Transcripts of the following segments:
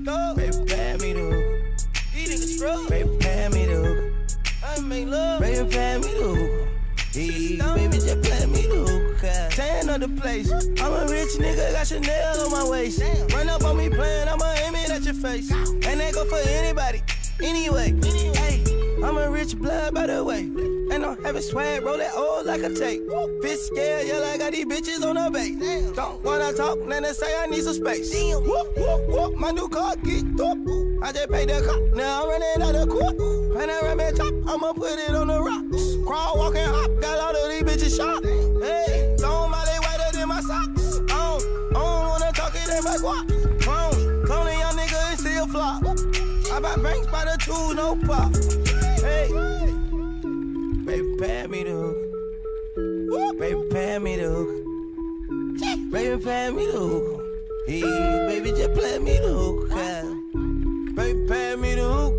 thug. Baby, pay me the hook. These niggas scrub. Baby, pay me the hook. I make love. Baby, pay me the hook. Baby, just play me the hook. Tan of the place. I'm a rich nigga, got Chanel on my waist. Run up on me playing, I'ma aim it at your face. And that go for anybody, anyway. Hey, I'm a rich blood by the way. And I'm having swag, roll that old like a tape. Bitch scared, yeah, I got these bitches on the base. Don't wanna talk, then they say I need some space. Whoop, whoop, whoop, my new car geeked up. I just paid the cop, now I'm running out of court. And I ram top, I'ma put it on the rocks. Crawl, walk, and hop, got all of these bitches shot. Hey, throw my leg whiter than my socks. I don't wanna talk it in my guap. Cloning young nigga and still flop. I buy banks by the two, no pop. Hey, baby, pay me the hook. Baby, pay me the hook. Baby, pay me the hook. Hey, baby, just play me the hook. Baby, pay me the hook.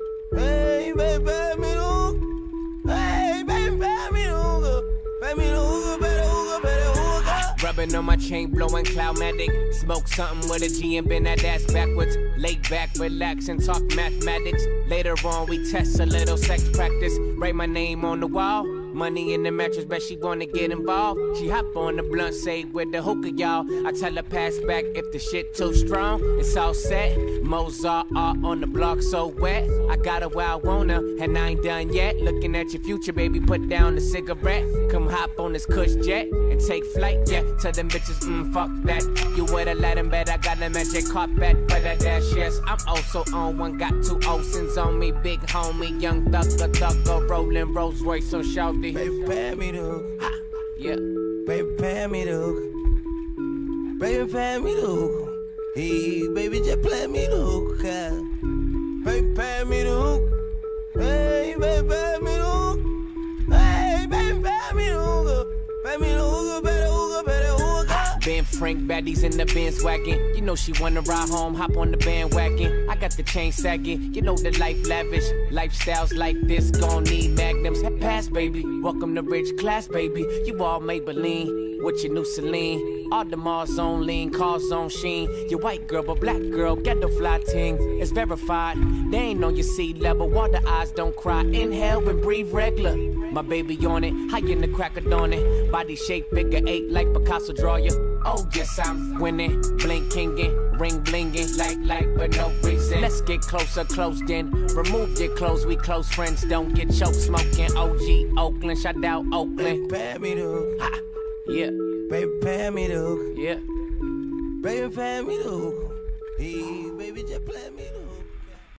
Hey, baby, pay me the hook. Hey, baby, pay me the hook. Pay me the hook, better hook, better hook. Rubbing on my chain, blowing Cloudmatic. Smoke something with a G and bend that ass backwards. Lay back, relax, and talk mathematics. Later on, we test a little sex practice. Write my name on the wall. Money in the mattress, bet she wanna get involved. She hop on the blunt, say with the hookah, y'all. I tell her pass back if the shit too strong. It's all set. Mozart art on the block, so wet. I got her where I want her, and I ain't done yet. Looking at your future, baby, put down the cigarette. Come hop on this cush jet and take flight, yeah. Tell them bitches, fuck that. You would've let them bet I got a magic carpet for that dash, yes. I'm also on one, got two Olsen's on me. Big homie, young thugger, rolling Rolls Royce on shout. Baby, pay me the hook. Yeah. Baby, pay me the hook. Baby, pay me the hook. Hey, baby, just play me the hook. Baby, pay me the hook. Hey, baby, pay me the hook. Hey, baby, pay me the hook. Pay me the hook, better hook, better hook. Ben Frank, baddies in the Benz wagon. You know she wanna ride home, hop on the bandwagon. I got the chain sagging, you know the life lavish. Lifestyles like this gon' need magnums. Pass, baby, welcome to rich class, baby. You all Maybelline with your new Celine. All the Mars on lean, cars on sheen. Your white girl, but black girl, get the fly ting. It's verified, they ain't on your sea level. Water eyes don't cry, inhale and breathe regular. My baby on it, high in the crack of dawn it. Body shape, figure 8 like Picasso draw ya. Oh yes, I'm winning, blinkingin', ring blingin', like, but no reason. Let's get closer, closed in. Remove your clothes, we close friends. Don't get choked smoking. OG Oakland, shout out Oakland. Baby, pay me the hook. Ha, yeah. Baby, pay me the hook. Yeah. Baby, pay me the hook. Hey, baby, just play me the hook.